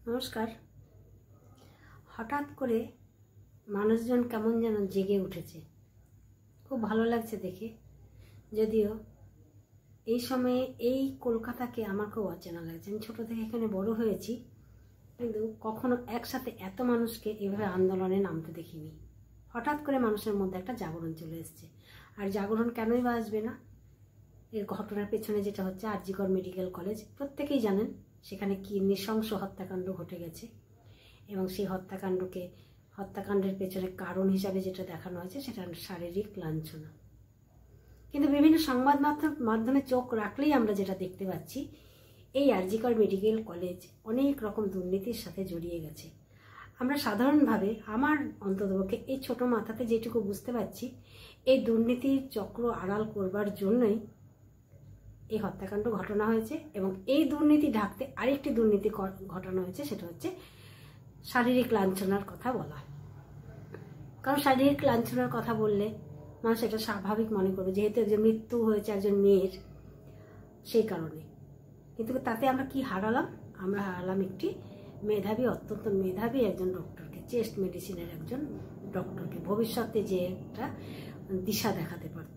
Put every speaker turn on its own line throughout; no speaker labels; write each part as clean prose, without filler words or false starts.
নমস্কার। হঠাৎ করে মানুষজন কেমন যেন জেগে উঠেছে, খুব ভালো লাগছে দেখে। যদিও এই সময়ে এই কলকাতাকে আমার খুব অচেনা লাগছে। আমি ছোটো থেকে এখানে বড় হয়েছি, কিন্তু কখনো একসাথে এত মানুষকে এভাবে আন্দোলনে নামতে দেখিনি। হঠাৎ করে মানুষের মধ্যে একটা জাগরণ চলে এসছে। আর জাগরণ কেনই বা আসবে না? এর ঘটনার পেছনে যেটা হচ্ছে আর.জি. কর মেডিকেল কলেজ, প্রত্যেকেই জানেন সেখানে কি নৃশংস হত্যাকাণ্ড ঘটে গেছে। এবং সেই হত্যাকাণ্ডের পেছনে কারণ হিসাবে যেটা দেখানো হয়েছে সেটা শারীরিক লাঞ্ছনা। কিন্তু বিভিন্ন সংবাদ মাধ্যমে চোখ রাখলেই আমরা যেটা দেখতে পাচ্ছি, এই আর.জি. কর মেডিকেল কলেজ অনেক রকম দুর্নীতির সাথে জড়িয়ে গেছে। আমরা সাধারণভাবে, আমার অন্ততপক্ষে এই ছোট মাথাতে যেটুকু বুঝতে পারছি, এই দুর্নীতির চক্র আড়াল করবার জন্যই এই হত্যাকাণ্ড ঘটনা হয়েছে। এবং এই দুর্নীতি ঢাকতে আরেকটি দুর্নীতি ঘটানো হয়েছে, সেটা হচ্ছে শারীরিক লাঞ্ছনার কথা বলা। কারণ শারীরিক লাঞ্ছনার কথা বললে মানুষ এটা স্বাভাবিক মনে করবে, যেহেতু একজন মৃত্যু হয়েছে একজন মেয়ের, সেই কারণে। কিন্তু তাতে আমরা কি হারালাম? আমরা হারালাম একটি মেধাবী, অত্যন্ত মেধাবী একজন ডক্টরকে, চেস্ট মেডিসিনের একজন ডক্টরকে, ভবিষ্যতে যে একটা দিশা দেখাতে পারত।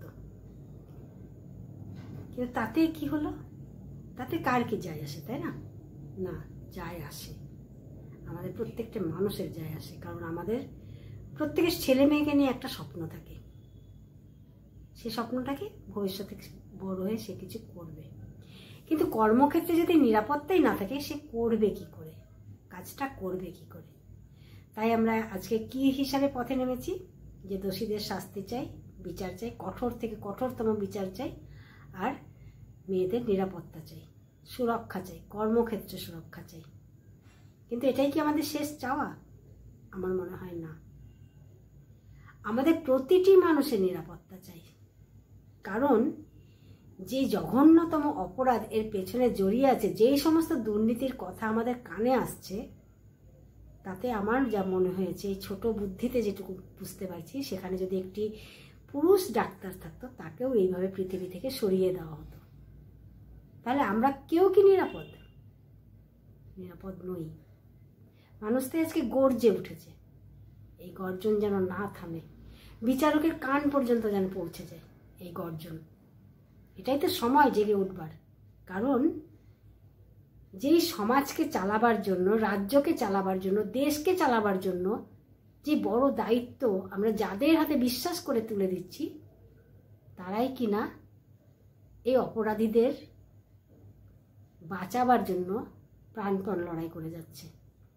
কিন্তু তাতে কি হলো? তাতে কার কি যায় আসে, তাই না? না, যায় আসে, আমাদের প্রত্যেকটা মানুষের যায় আসে। কারণ আমাদের প্রত্যেকের ছেলে মেয়েকে নিয়ে একটা স্বপ্ন থাকে। সেই স্বপ্নটাকে ভবিষ্যতে বড় হয়ে সে কিছু করবে। কিন্তু কর্মক্ষেত্রে যদি নিরাপত্তাই না থাকে, সে করবে কি করে, কাজটা করবে কি করে? তাই আমরা আজকে কি হিসাবে পথে নেমেছি, যে দোষীদের শাস্তি চাই, বিচার চাই, কঠোর থেকে কঠোরতম বিচার চাই, আর মেয়েদের নিরাপত্তা চাই, সুরক্ষা চাই, কর্মক্ষেত্রে সুরক্ষা চাই। কিন্তু এটাই কি আমাদের শেষ চাওয়া? আমার মনে হয় না। আমাদের প্রতিটি মানুষের নিরাপত্তা চাই। কারণ যে জঘন্যতম অপরাধ এর পেছনে জড়িয়ে আছে, যেই সমস্ত দুর্নীতির কথা আমাদের কানে আসছে, তাতে আমার যা মনে হয়েছে, এই ছোট বুদ্ধিতে যেটুকু বুঝতে পারছি, সেখানে যদি একটি পুরুষ ডাক্তার থাকতো, তাকেও এইভাবে পৃথিবী থেকে সরিয়ে দেওয়া হতো, তাহলে আমরা কেউ কি নিরাপদ? নিরাপদ নই। মানুষ তো আজকে গর্জে উঠেছে। এই গর্জন যেন না থামে, বিচারকের কান পর্যন্ত যেন পৌঁছে যায় এই গর্জন। এটাই তো সময় জেগে উঠবার। কারণ যেই সমাজকে চালাবার জন্য, রাজ্যকে চালাবার জন্য, দেশকে চালাবার জন্য যে বড় দায়িত্ব আমরা যাদের হাতে বিশ্বাস করে তুলে দিচ্ছি, তারাই কিনা এই অপরাধীদের বাঁচাবার জন্য প্রাণপণ লড়াই করে যাচ্ছে।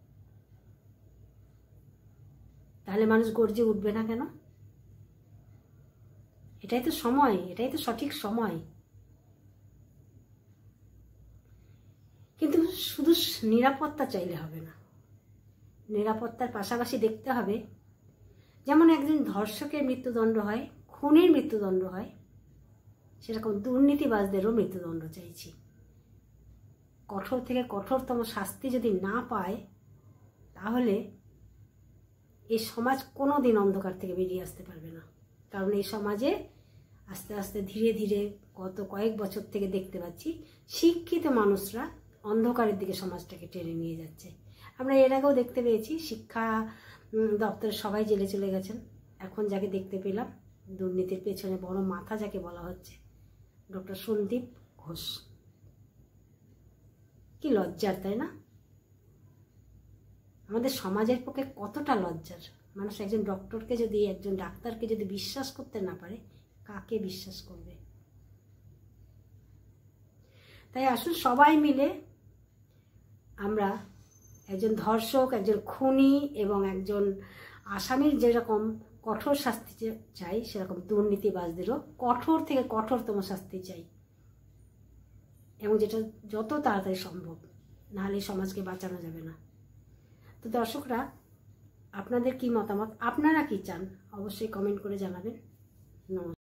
তাহলে মানুষ গর্জে উঠবে না কেন? এটাই তো সময়, এটাই তো সঠিক সময়। কিন্তু শুধু নিরাপত্তা চাইলে হবে না, নিরাপত্তার পাশাপাশি দেখতে হবে, যেমন একজন ধর্ষকের মৃত্যুদণ্ড হয়, খুনের মৃত্যুদণ্ড হয়, সেরকম দুর্নীতিবাজদেরও মৃত্যুদণ্ড চাইছি। কঠোর থেকে কঠোরতম শাস্তি যদি না পায়, তাহলে এই সমাজ কোনোদিন অন্ধকার থেকে বেরিয়ে আসতে পারবে না। কারণ এই সমাজে আস্তে আস্তে ধীরে ধীরে গত কয়েক বছর থেকে দেখতে পাচ্ছি, শিক্ষিত মানুষরা অন্ধকারের দিকে সমাজটাকে টেনে নিয়ে যাচ্ছে। আমরা এর আগেও দেখতে পেয়েছি, শিক্ষা দপ্তরের সবাই জেলে চলে গেছেন। এখন যাকে দেখতে পেলাম, দুর্নীতির পেছনে বড় মাথা যাকে বলা হচ্ছে, ডক্টর সন্দীপ ঘোষ। কি লজ্জার, তাই না? আমাদের সমাজের পক্ষে কতটা লজ্জার। মানুষ একজন ডক্টরকে যদি, একজন ডাক্তারকে যদি বিশ্বাস করতে না পারে, কাকে বিশ্বাস করবে? তাই আসুন সবাই মিলে আমরা একজন ধর্ষক, একজন খুনি এবং একজন আসামির যেরকম কঠোর শাস্তি চাই, সেরকম দুর্নীতিবাজদেরও কঠোর থেকে কঠোরতম শাস্তি চাই, এবং যেটা যত তাড়াতাড়ি সম্ভব, নাহলে সমাজকে বাঁচানো যাবে না। তো দর্শকরা, আপনাদের কি মতামত, আপনারা কি চান, অবশ্যই কমেন্ট করে জানাবেন। নমস্কার।